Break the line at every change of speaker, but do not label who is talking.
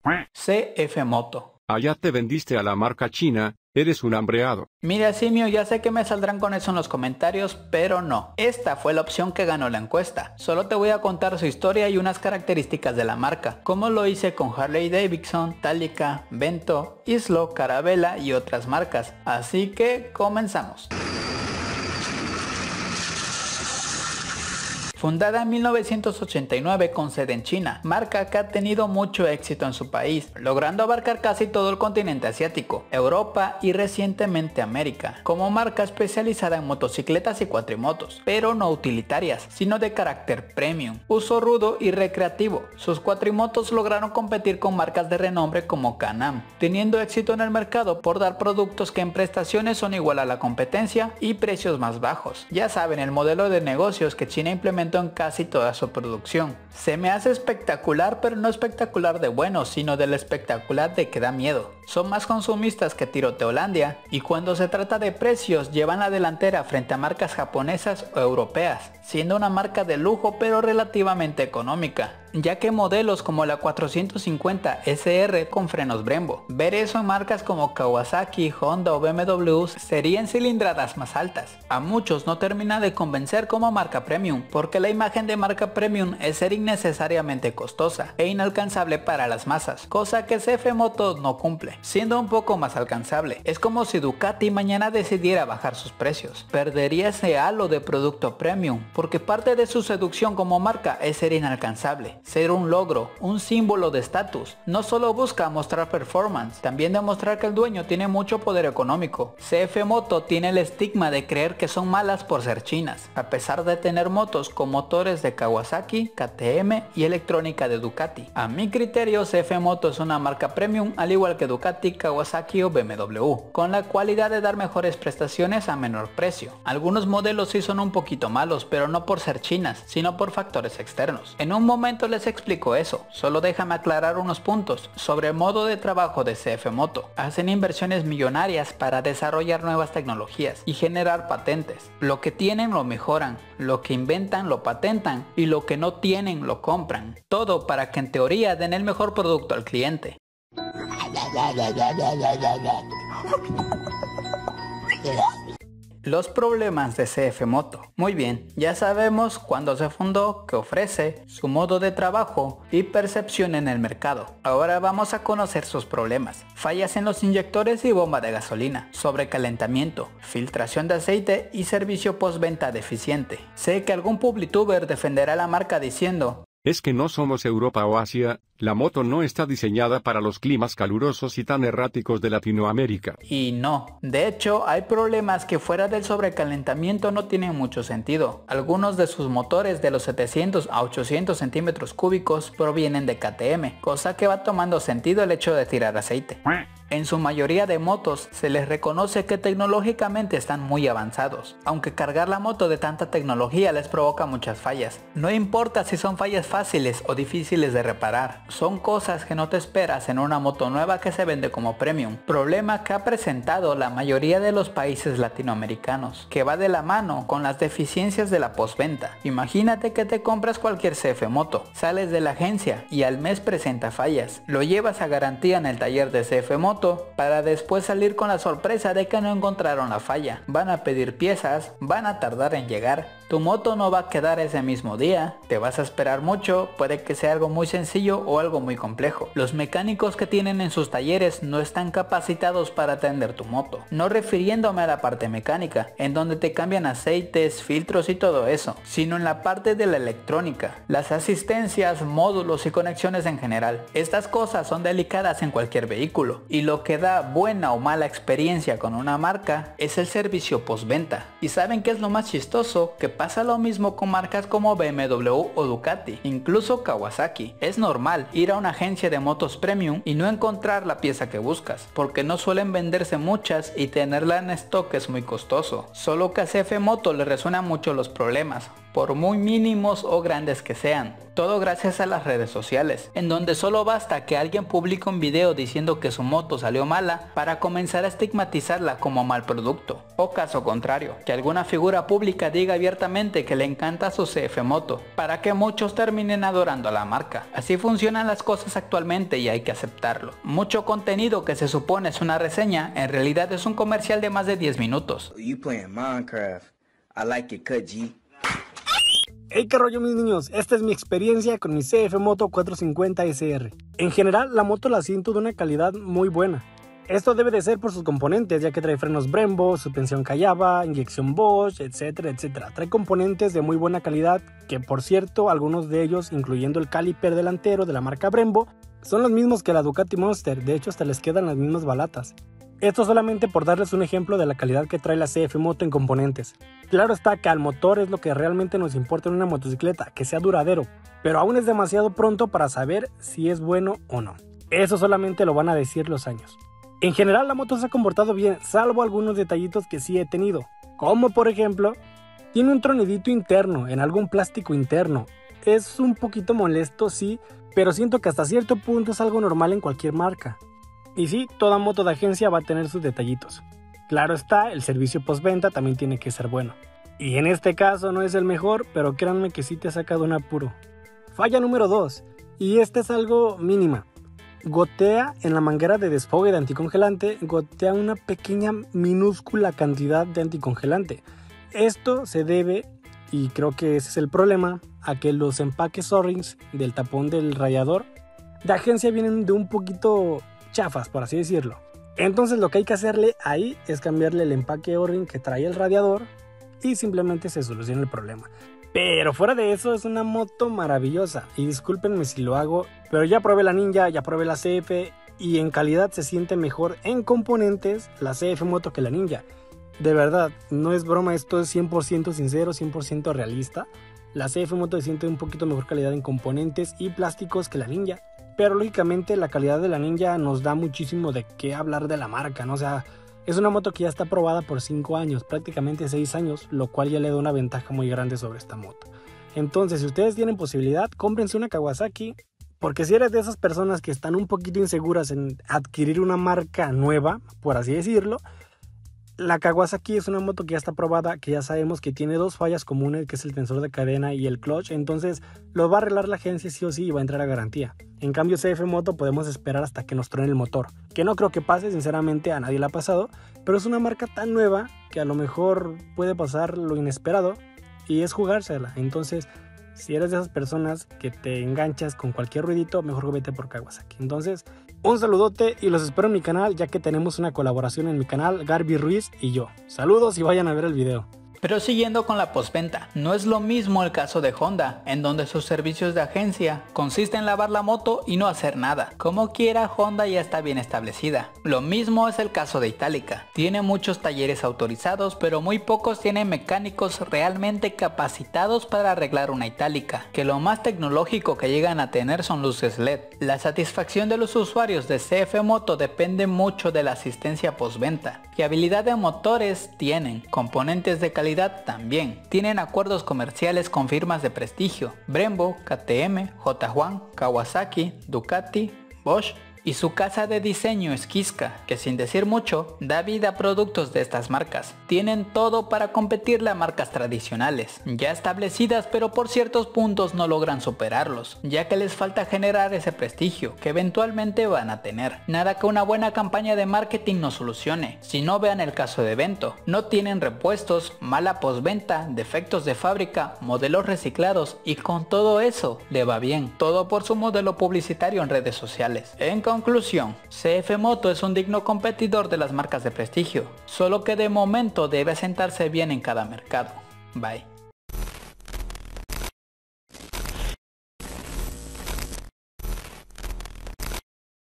CF Moto.
Allá te vendiste a la marca china, eres un hambreado.
Mira simio, ya sé que me saldrán con eso en los comentarios, pero no. Esta fue la opción que ganó la encuesta. Solo te voy a contar su historia y unas características de la marca, como lo hice con Harley Davidson, Talica, Vento, Islo, Carabela y otras marcas. Así que comenzamos. Fundada en 1989 con sede en China, marca que ha tenido mucho éxito en su país, logrando abarcar casi todo el continente asiático, Europa y recientemente América, como marca especializada en motocicletas y cuatrimotos, pero no utilitarias, sino de carácter premium, uso rudo y recreativo. Sus cuatrimotos lograron competir con marcas de renombre como Can-Am, teniendo éxito en el mercado por dar productos que en prestaciones son igual a la competencia y precios más bajos. Ya saben, el modelo de negocios que China implementó en casi toda su producción. Se me hace espectacular, pero no espectacular de bueno, sino del espectacular de que da miedo. Son más consumistas que Tiroteolandia y cuando se trata de precios llevan la delantera frente a marcas japonesas o europeas, siendo una marca de lujo pero relativamente económica, ya que modelos como la 450 SR con frenos Brembo. Ver eso en marcas como Kawasaki, Honda o BMW serían cilindradas más altas. A muchos no termina de convencer como marca premium, porque la imagen de marca premium es ser innecesariamente costosa e inalcanzable para las masas, cosa que CF Moto no cumple, siendo un poco más alcanzable. Es como si Ducati mañana decidiera bajar sus precios. Perdería ese halo de producto premium, porque parte de su seducción como marca es ser inalcanzable, ser un logro, un símbolo de estatus. No solo busca mostrar performance, también demostrar que el dueño tiene mucho poder económico. CF Moto tiene el estigma de creer que son malas por ser chinas, a pesar de tener motos con motores de Kawasaki, KTM y electrónica de Ducati. A mi criterio, CF Moto es una marca premium al igual que Ducati, Kawasaki o BMW, con la cualidad de dar mejores prestaciones a menor precio. Algunos modelos sí son un poquito malos, pero no por ser chinas, sino por factores externos. En un momento les explico eso, solo déjame aclarar unos puntos sobre el modo de trabajo de CF Moto. Hacen inversiones millonarias para desarrollar nuevas tecnologías y generar patentes. Lo que tienen lo mejoran, lo que inventan lo patentan y lo que no tienen lo compran. Todo para que en teoría den el mejor producto al cliente. Los problemas de CF Moto. Muy bien, ya sabemos cuándo se fundó, qué ofrece, su modo de trabajo y percepción en el mercado. Ahora vamos a conocer sus problemas. Fallas en los inyectores y bomba de gasolina, sobrecalentamiento, filtración de aceite y servicio postventa deficiente. Sé que algún publituber defenderá la marca diciendo:
es que no somos Europa o Asia, la moto no está diseñada para los climas calurosos y tan erráticos de Latinoamérica.
Y no, de hecho hay problemas que fuera del sobrecalentamiento no tienen mucho sentido. Algunos de sus motores de los 700 a 800 centímetros cúbicos provienen de KTM, cosa que va tomando sentido el hecho de tirar aceite. En su mayoría de motos se les reconoce que tecnológicamente están muy avanzados, aunque cargar la moto de tanta tecnología les provoca muchas fallas. No importa si son fallas fáciles o difíciles de reparar, son cosas que no te esperas en una moto nueva que se vende como premium. Problema que ha presentado la mayoría de los países latinoamericanos, que va de la mano con las deficiencias de la postventa. Imagínate que te compras cualquier CF Moto, sales de la agencia y al mes presenta fallas. Lo llevas a garantía en el taller de CF Moto para después salir con la sorpresa de que no encontraron la falla. Van a pedir piezas, van a tardar en llegar. Tu moto no va a quedar ese mismo día, te vas a esperar mucho, puede que sea algo muy sencillo o algo muy complejo. Los mecánicos que tienen en sus talleres no están capacitados para atender tu moto. No refiriéndome a la parte mecánica, en donde te cambian aceites, filtros y todo eso, sino en la parte de la electrónica, las asistencias, módulos y conexiones en general. Estas cosas son delicadas en cualquier vehículo, y lo que da buena o mala experiencia con una marca es el servicio postventa. ¿Y saben qué es lo más chistoso? Que pasa lo mismo con marcas como BMW o Ducati, incluso Kawasaki. Es normal ir a una agencia de motos premium y no encontrar la pieza que buscas, porque no suelen venderse muchas y tenerla en stock es muy costoso. Solo que a CF Moto le resuenan mucho los problemas, por muy mínimos o grandes que sean. Todo gracias a las redes sociales, en donde solo basta que alguien publique un video diciendo que su moto salió mala para comenzar a estigmatizarla como mal producto. O caso contrario, que alguna figura pública diga abiertamente que le encanta su CF Moto, para que muchos terminen adorando a la marca. Así funcionan las cosas actualmente y hay que aceptarlo. Mucho contenido que se supone es una reseña, en realidad es un comercial de más de 10 minutos.
You playing Minecraft. I like your cut, G.
Hey, qué rollo mis niños, esta es mi experiencia con mi CF Moto 450 SR. En general la moto la siento de una calidad muy buena. Esto debe de ser por sus componentes, ya que trae frenos Brembo, suspensión Kayaba, inyección Bosch, etcétera, etcétera. Trae componentes de muy buena calidad, que por cierto, algunos de ellos, incluyendo el caliper delantero de la marca Brembo, son los mismos que la Ducati Monster, de hecho hasta les quedan las mismas balatas. Esto solamente por darles un ejemplo de la calidad que trae la CF Moto en componentes. Claro está que al motor es lo que realmente nos importa en una motocicleta, que sea duradero, pero aún es demasiado pronto para saber si es bueno o no. Eso solamente lo van a decir los años. En general la moto se ha comportado bien, salvo algunos detallitos que sí he tenido, como por ejemplo, tiene un tronidito interno en algún plástico interno. Es un poquito molesto, sí, pero siento que hasta cierto punto es algo normal en cualquier marca. Y sí, toda moto de agencia va a tener sus detallitos. Claro está, el servicio postventa también tiene que ser bueno. Y en este caso no es el mejor, pero créanme que sí te saca de un apuro. Falla número 2, y esta es algo mínima. Gotea en la manguera de desfogue de anticongelante, gotea una pequeña minúscula cantidad de anticongelante. Esto se debe, y creo que ese es el problema, a que los empaques O-rings del tapón del radiador de agencia vienen de un poquito chafas, por así decirlo. Entonces lo que hay que hacerle ahí es cambiarle el empaque O-ring que trae el radiador y simplemente se soluciona el problema. Pero fuera de eso es una moto maravillosa y discúlpenme si lo hago, pero ya probé la Ninja, ya probé la CF y en calidad se siente mejor en componentes la CF Moto que la Ninja. De verdad, no es broma, esto es 100% sincero, 100% realista. La CF Moto se siente un poquito mejor calidad en componentes y plásticos que la Ninja. Pero lógicamente la calidad de la Ninja nos da muchísimo de qué hablar de la marca, ¿no? O sea, es una moto que ya está probada por 5 años, prácticamente 6 años, lo cual ya le da una ventaja muy grande sobre esta moto. Entonces, si ustedes tienen posibilidad, cómprense una Kawasaki, porque si eres de esas personas que están un poquito inseguras en adquirir una marca nueva, por así decirlo, la Kawasaki es una moto que ya está probada, que ya sabemos que tiene 2 fallas comunes, que es el tensor de cadena y el clutch, entonces lo va a arreglar la agencia sí o sí y va a entrar a garantía. En cambio CF Moto podemos esperar hasta que nos truene el motor, que no creo que pase, sinceramente a nadie le ha pasado, pero es una marca tan nueva que a lo mejor puede pasar lo inesperado y es jugársela. Entonces, si eres de esas personas que te enganchas con cualquier ruidito, mejor vete por Kawasaki. Entonces, un saludote y los espero en mi canal, ya que tenemos una colaboración en mi canal, Garby Ruiz y yo. Saludos y vayan a ver el video.
Pero siguiendo con la postventa, no es lo mismo el caso de Honda, en donde sus servicios de agencia consisten en lavar la moto y no hacer nada. Como quiera, Honda ya está bien establecida. Lo mismo es el caso de Itálica. Tiene muchos talleres autorizados, pero muy pocos tienen mecánicos realmente capacitados para arreglar una Itálica, que lo más tecnológico que llegan a tener son luces LED. La satisfacción de los usuarios de CF Moto depende mucho de la asistencia postventa. Fiabilidad de motores tienen, componentes de calidad también. Tienen acuerdos comerciales con firmas de prestigio: Brembo, KTM, J1, Kawasaki, Ducati, Bosch y su casa de diseño es Kiska, que sin decir mucho, da vida a productos de estas marcas. Tienen todo para competirle a marcas tradicionales, ya establecidas, pero por ciertos puntos no logran superarlos, ya que les falta generar ese prestigio que eventualmente van a tener. Nada que una buena campaña de marketing no solucione. Si no, vean el caso de Vento. No tienen repuestos, mala postventa, defectos de fábrica, modelos reciclados, y con todo eso le va bien. Todo por su modelo publicitario en redes sociales. En conclusión, CF Moto es un digno competidor de las marcas de prestigio, solo que de momento debe asentarse bien en cada mercado. Bye.